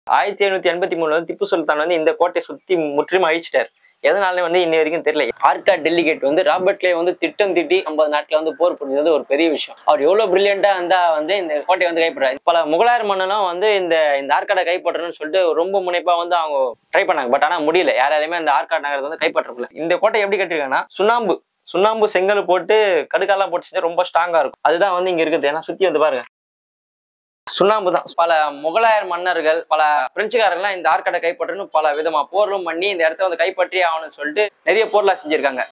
1783 வந்து திப்பு சுல்தான் வந்து இந்த கோட்டையை சுத்தி முற்றிலும் அழிச்சிட்டாரு. எதனால வந்து இன்னி வரைக்கும் தெரியல. ஆர்காட் டெல்லிகேட் வந்து ராபர்ட் கிளைவ் வந்து திட்டம் திட்டி 50 நாட்கள் வந்து போர் புரிஞ்சது ஒரு பெரிய விஷயம். அவர் எவ்வளவு பிரில்லியண்டா இருந்தா வந்து இந்த கோட்டையை வந்து கைப்பற்றாரு. பல முகலாயர் மன்னனும் வந்து இந்த ஆர்காடை கைப்பற்றணும்னு சொல்லிட்டு ரொம்ப முனைப்பா வந்து அவங்க ட்ரை பண்ணாங்க. பட் ஆனா முடியல. யாராலுமே அந்த ஆர்காட் நகரத்தை வந்து கைப்பற்ற முடியல. இந்த கோட்டை எப்படி கட்டிருக்காங்கன்னா சுண்ணாம்பு செங்கல் போட்டு கடுக்காலாம் போட்டு செஞ்சா ரொம்ப ஸ்ட்ராங்கா இருக்கும். அதுதான் வந்து இங்க இருக்குது. ஏன்னா சுத்தி வந்து பாருங்க சுண்ணாம்பு தான். பல முகலாயர் மன்னர்கள் பல பிரெஞ்சுக்காரர்கள் இந்த ஆர்காடை கைப்பற்றணும் பல விதமா போர்களும் பண்ணி இந்த இடத்த வந்து கைப்பற்றி ஆகணும்னு சொல்லிட்டு நிறைய போர்லாம் செஞ்சிருக்காங்க.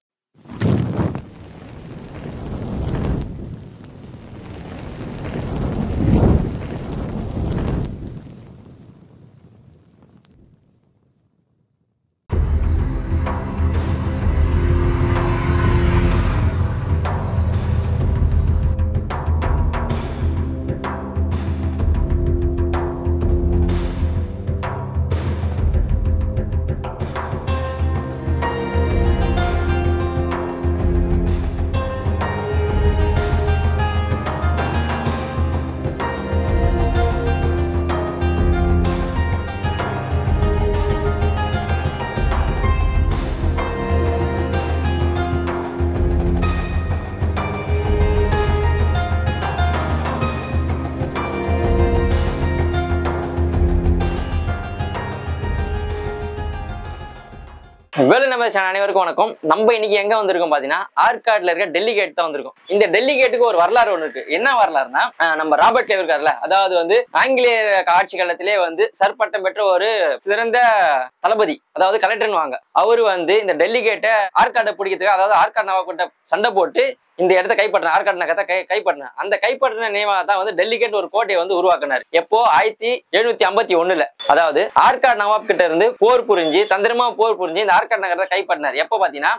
வேலை நம்ம சேனல் அனைவருக்கும் வணக்கம். நம்ம இன்னைக்கு எங்க வந்திருக்கோம் பாத்தீங்கன்னா ஆர்காட்ல இருக்க டெல்லி கேட் தான் வந்திருக்கோம். இந்த டெல்லி கேட்டுக்கு ஒரு வரலாறு ஒண்ணு இருக்கு. என்ன வரலாறுனா நம்ம ராபர்ட் கிளைவ் இருக்காருல்ல, அதாவது வந்து ஆங்கிலேயர் ஆட்சி காலத்திலே வந்து சர்பட்டம் பெற்ற ஒரு சிறந்த தளபதி, அதாவது கலெக்டர்னு வாங்க. அவரு வந்து இந்த டெல்லி கேட்டை ஆர்காட்டை பிடிக்கிறதுக்கு, அதாவது ஆர்காட் நவாப்கிட்ட சண்டை போட்டு இந்த இடத்த கைப்பற்றின ஆர்காட் நகரத்தை கைப்பற்றின அந்த கைப்பற்றின நினைவாக தான் வந்து டெல்லி கேட் ஒரு கோட்டையை வந்து உருவாக்குனார். எப்போ 1751. அதாவது ஆர்காட் நவாப் கிட்ட இருந்து போர் புரிஞ்சு தந்திரமா போர் புரிஞ்சு இந்த ஆர்காட் நகரத்தை கைப்பற்றினார். எப்போ பாத்தீங்கன்னா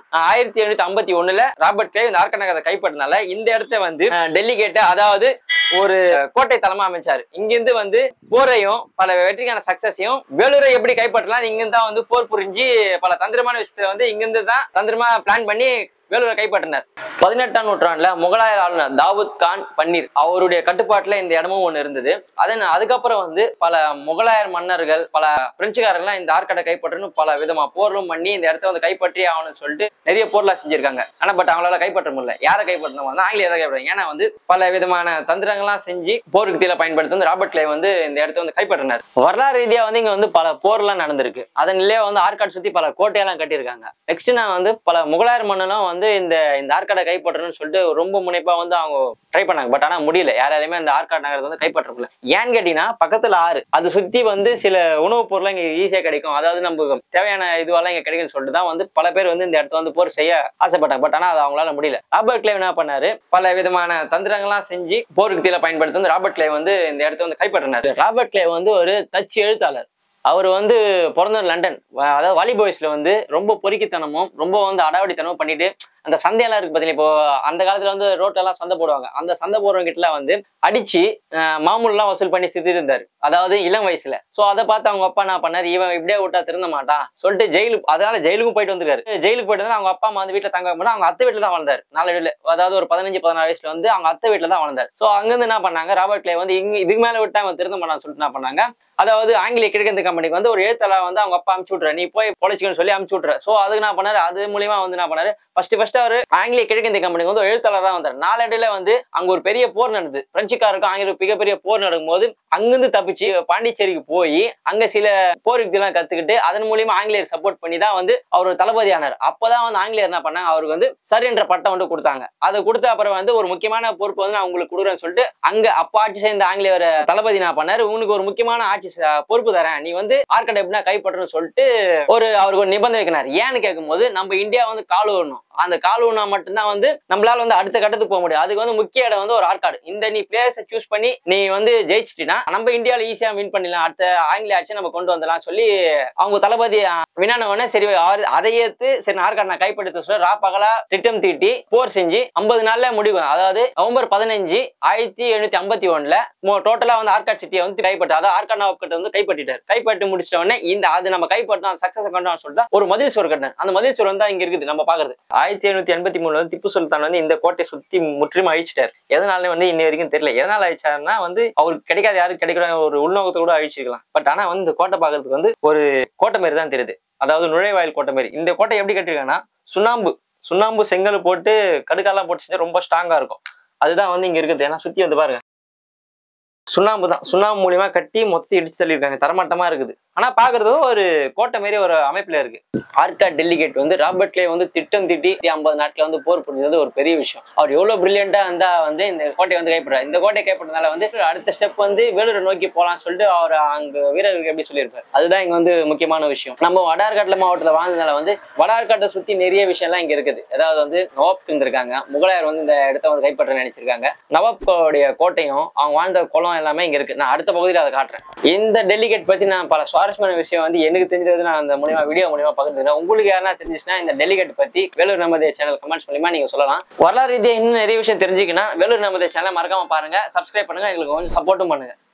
1751 ராபர்ட் கிளைவ் இந்த ஆர்காட் நகரத்தை கைப்பற்றினால இந்த இடத்த வந்து டெல்லி கேட்டை, அதாவது ஒரு கோட்டை தளமா அமைச்சாரு. இங்கிருந்து வந்து போரையும் பல வெற்றிக்கான சக்சஸையும் வேலூரை எப்படி கைப்பற்றலாம் இங்கிருந்து தான் வந்து போர் புரிஞ்சு பல தந்திரமான விஷயத்தை வந்து இங்கிருந்து தான் தந்திரமா பிளான் பண்ணி வேலூரை கைப்பற்றினார். 18ஆம் நூற்றாண்டுல முகலாயர் ஆளுநர் தாவூத் கான் பன்னீர் அவருடைய கட்டுப்பாட்டுல இந்த இடமும் ஒண்ணு இருந்தது. அதுக்கப்புறம் வந்து பல முகலாயர் மன்னர்கள் பல பிரெஞ்சுக்காரர்கள் இந்த ஆர்காட்டை கைப்பற்றணும் பல விதமா போர்களும் பண்ணி இந்த இடத்த வந்து கைப்பற்றி ஆகணும்னு சொல்லிட்டு நிறைய போர்லாம் செஞ்சிருக்காங்க. ஆனா பட் அவங்களால கைப்பற்ற முடியல. யாரை கைப்பற்றணும் வந்து ஆங்கிலேயர் தான் கைப்பற்றாங்க. ஏன்னா வந்து பல விதமான தந்திரங்கள்லாம் செஞ்சு போர்க்குத்தியில பயன்படுத்தி வந்து ராபர்ட் கிளைவ் வந்து இந்த இடத்த வந்து கைப்பற்றினார். வரலாறு ரீதியா வந்து இங்க வந்து பல போர்லாம் நடந்திருக்கு. அதனிலே வந்து ஆர்காட் சுத்தி பல கோட்டையெல்லாம் கட்டியிருக்காங்க. நெக்ஸ்ட் நான் வந்து பல முகலாயர் மன்னனும் வந்து இந்த ஆர்காடை கைப்பற்றணும்னு சொல்லிட்டு ரொம்ப முனைப்பா வந்து அவங்க ட்ரை பண்ணாங்க. பட் ஆனா முடியல. யாராலுமே அந்த ஆர்காட் நகரத்தை வந்து கைப்பற்ற முடியல. ஏன்னு கேட்டீங்கன்னா பக்கத்துல ஆறு, அது சுத்தி வந்து சில உணவுப் பொருள்லாம் இங்க ஈஸியா கிடைக்கும், அதாவது நம்ம தேவையான இதுவெல்லாம் இங்க கிடைக்கும்னு சொல்லிட்டு தான் வந்து பல பேர் வந்து இந்த இடத்த வந்து போர் செய்ய ஆசைப்பட்டாங்க. பட் ஆனா அது அவங்களால முடியல. ராபர்ட் கிளைவ் என்ன பண்ணாரு, பல விதமான தந்திரங்கள்லாம் செஞ்சு போர்க்குத்தியில பயன்படுத்தி வந்து ராபர்ட் கிளைவ் வந்து இந்த இடத்த வந்து கைப்பற்றினாரு. ராபர்ட் கிளைவ் வந்து ஒரு தச்சு எழுத்தாளர். அவர் வந்து பிறந்தவர் லண்டன். அதாவது வாலிபாய்ஸ்ல வந்து ரொம்ப பொறுக்கித்தனமும் ரொம்ப வந்து அடாவடித்தனமும் பண்ணிட்டு அந்த சந்தையெல்லாம் இருக்கு பார்த்தீங்கன்னா, இப்போ அந்த காலத்துல வந்து ரோட்டெல்லாம் சந்தை போடுவாங்க. அந்த சந்தை போடுறவங்க கிட்ட வந்து அடிச்சு மாமூல்லாம் வசூல் பண்ணி சுத்திட்டு இருந்தாரு, அதாவது இளம் வயசுல. சோ அதை பார்த்து அவங்க அப்பா என்ன பண்ணாரு, இவன் இப்படியே விட்டா திருந்த மாட்டான் சொல்லிட்டு அதனால ஜெயிலுக்கும் போயிட்டு வந்துருக்காரு. ஜெயிலுக்கு போயிட்டு வந்து அவங்க அப்பா அம்மா வந்து வீட்டுல தங்க போனா அவங்க அத்தை வீட்டுல தான் வளர்ந்தாரு. நாளடைவில் அதாவது ஒரு 15-16 வயசுல வந்து அவங்க அத்தை வீட்டுல தான் வளர்ந்தாரு. சோ அங்கிருந்து என்ன பண்ணாங்க, ராபர்ட் கிளைவ் வந்து இதுக்கு மேல விட்டா அவன் திருந்த மாட்டான்னு சொல்லிட்டு என்ன பண்ணாங்க, அதாவது ஆங்கிலேய கிழக்கிழக்கு கம்பெனிக்கு வந்து ஒரு எழுத்தாளர் வந்து அவங்க அப்பா அனுப்பிச்சு விட்ற, நீ போய் பொழைச்சிக்கன்னு சொல்லி அனுப்பிச்சு விட்ற. சோ அதுக்கு என்ன பண்ணாரு, அது மூலியமா வந்து என்ன பண்ணாரு, ஃபர்ஸ்ட் அவர் ஆங்கிலேய கிழக்கிந்திய கம்பெனிக்கு வந்து எழுத்தாளர் தான் வந்தார். நாளடைவுல வந்து அங்க ஒரு பெரிய போர் நடந்தது. பிரெஞ்சுக்காருக்கும் ஆங்கில மிகப்பெரிய போர் நடக்கும் போது அங்கிருந்து தப்பிச்சு பாண்டிச்சேரிக்கு போய் அங்க சில போர் யுக்தியெல்லாம் கத்துக்கிட்டு அதன் மூலியமா ஆங்கிலேயர் சப்போர்ட் பண்ணி தான் வந்து அவர் தளபதி ஆனார். அப்பதான் வந்து ஆங்கிலேயர் என்ன பண்ணாங்க, அவருக்கு வந்து சர் என்ற பட்டம் வந்து கொடுத்தாங்க. அதை கொடுத்த அப்புறம் வந்து ஒரு முக்கியமான பொறுப்பு வந்து நான் உங்களுக்கு கொடுக்குறேன்னு சொல்லிட்டு அங்க அப்ப ஆட்சி செய்த ஆங்கிலேயர் தளபதி என்ன பண்ணாரு, உனக்கு ஒரு முக்கியமான ஆட்சி பொறுப்பு தரேன், நீ வந்து ஆர்காட் எப்படின்னா கைப்பற்றணும்னு சொல்லிட்டு அவருக்கு ஒரு நிபந்தனை வைக்கிறார். ஏன்னு கேட்கும் போது நம்ம இந்தியா வந்து கால் ஊறணும், அந்த கால் ஊனா மட்டும்தான் வந்து நம்மளால வந்து அடுத்த கட்டத்துக்கு போக முடியும். அதுக்கு வந்து முக்கிய இடம் வந்து ஒரு ஆர்காடு. இந்த நீ பிளேயர்ஸை சூஸ் பண்ணி நீ வந்து ஜெயிச்சிட்டீங்கன்னா நம்ம இந்தியாவில ஈஸியா வின் பண்ணிடலாம், அடுத்த ஆங்கிலேய ஆட்சி நம்ம கொண்டு வந்துடலாம் சொல்லி அவங்க தளபதி வினானவனே சரி அதை ஏத்து சரி ஆர்காட் நான் கைப்படுத்த சொல்ல ராப்பகலா திட்டம் தீட்டி போர் செஞ்சு 50 நாள்ல முடிவு. அதாவது நவம்பர் 15, 1751 டோட்டலா வந்து ஆர்காட் சிட்டியை வந்து கைப்பற்ற, அதாவது ஆர்காட் நவாப் கிட்ட வந்து கைப்பற்றிட்டார். கைப்பற்றி முடிச்சிட்ட உடனே அது நம்ம கைப்பற்றணும், சக்சஸ் கொண்டு சொல்லிட்டு ஒரு மதில் சுவர் கட்டினார். அந்த மதில் சுவர் வந்து இங்க இருக்குது நம்ம பாக்குறது. 1783 வந்து திப்பு சுல்தான் வந்து இந்த கோட்டையை சுத்தி முற்றிலும் அழிச்சிட்டாரு. எதனால வந்து இன்ன வரைக்கும் தெரியல. எதனால அழிச்சாருன்னா வந்து அவருக்கு கிடைக்காத யாருக்கு கிடைக்கிற ஒரு உள்நோக்கத்தை கூட அழிச்சிருக்கலாம். பட் ஆனா வந்து இந்த கோட்டை பாக்குறதுக்கு வந்து ஒரு கோட்டை மாரி தான் தெரியுது. அதாவது நுழைவாயில் கோட்டை மாரி. இந்த கோட்டை எப்படி கட்டிருக்காங்கன்னா சுண்ணாம்பு செங்கல் போட்டு கடுக்காலாம் போட்டு செஞ்சா ரொம்ப ஸ்ட்ராங்கா இருக்கும். அதுதான் வந்து இங்க இருக்குது. ஏன்னா சுத்தி வந்து பாருங்க, சுண்ணாம்பு தான். சுண்ணாம்பு மூலியமா கட்டி மொத்தத்தை இடிச்சு தள்ளியிருக்காங்க. தரமட்டமா இருக்குது. ஆனா பாக்குறது ஒரு கோட்டை மாரி ஒரு அமைப்புல இருக்கு. ஆர்காட் டெல்லிகேட் வந்து ராபர்ட் கிளைவ் வந்து திட்டம் தீட்டி 50 நாட்கள் வந்து போர் புரிஞ்சது ஒரு பெரிய விஷயம். அவர் எவ்வளவு பிரில்லியண்டா இருந்தா வந்து இந்த கோட்டையை வந்து கைப்பற்றாரு. இந்த கோட்டையை கைப்பற்றதுனால வந்து அடுத்த ஸ்டெப் வந்து வேலூரை நோக்கி போலாம்னு சொல்லிட்டு அவர் அங்க வீரர்களுக்கு எப்படி சொல்லியிருப்பாரு. அதுதான் இங்க வந்து முக்கியமான விஷயம். நம்ம வடார்காட்ல மாவட்டத்துல வாழ்ந்ததுனால வந்து வடார்காட்டை சுத்தி நிறைய விஷயம் எல்லாம் இங்க இருக்குது. அதாவது வந்து நவாப் இருந்திருக்காங்க. முகலாயர் வந்து இந்த இடத்த வந்து கைப்பற்ற நினைச்சிருக்காங்க. நவாப்கோடைய கோட்டையும் அவங்க வாழ்ந்த குளம் எல்லாமே இங்க இருக்கு. நான் அடுத்த பகுதியில் அதை காட்டுறேன். இந்த டெல்லிகேட் பத்தி நான் பல சுவாரஸ்யமான விஷயம் வந்து எனக்கு தெரிஞ்சது நான் அந்த வீடியோ மூலியமா பகிர்ந்துக்கிறேன். உங்களுக்கு யாரா தெரிஞ்சுச்சுன்னா இந்த டெல்லிகேட் பத்தி வேலூர் நமதே சேனல் கமெண்ட்ஸ் மூலியமா நீங்க சொல்லலாம். வரலாறு ரீதியா இன்னும் நிறைய விஷயம் தெரிஞ்சுக்கணும். வேலூர் நமதே சேனல் மறக்காம பாருங்க, சப்ஸ்கிரைப் பண்ணுங்க, எங்களுக்கு கொஞ்சம் சப்போர்ட்டும் பண்ணுங்க.